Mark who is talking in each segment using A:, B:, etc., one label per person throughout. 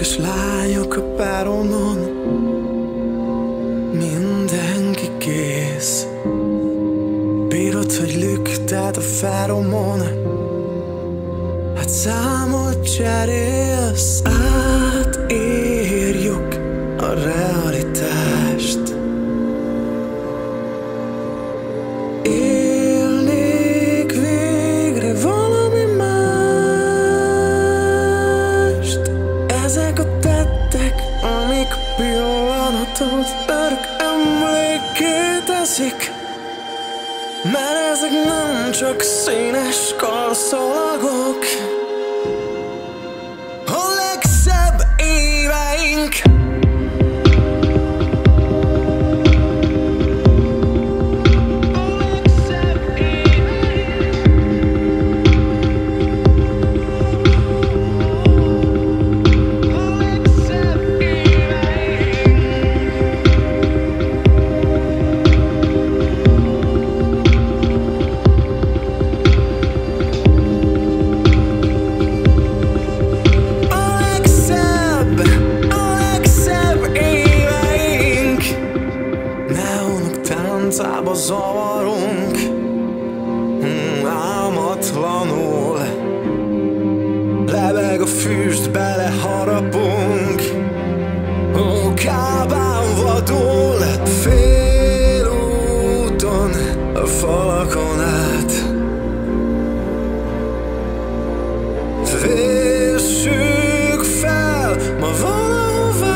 A: és lányok a peronon, mindenki kész. Bírod, hogy lüktet a feromon, hát számot cserélsz. Átírjuk a realitást. Élnék végre valami mást. Ezek a tettek, amik a pillanatot örök emlékké teszik, mert ezek nem csak színes karszalagok. A legszebb éveink. Táncába zavarunk, álmatlanul. Lebeg a füst, beleharapunk, kábán vadul. Félúton, a falakon át véssük fel ma valahová.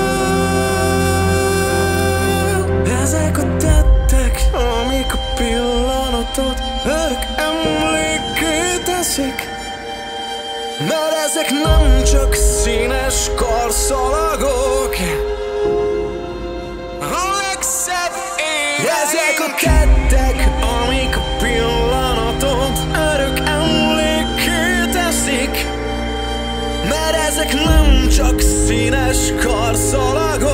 A: Ezek a tettek, amik a pillanatot örök emlékké teszik, mert ezek nem csak színes karszalagok. A legszebb éveink. Ezek a tettek, amik a pillanatot örök emlékké teszik, mert ezek nem csak színes karszalagok.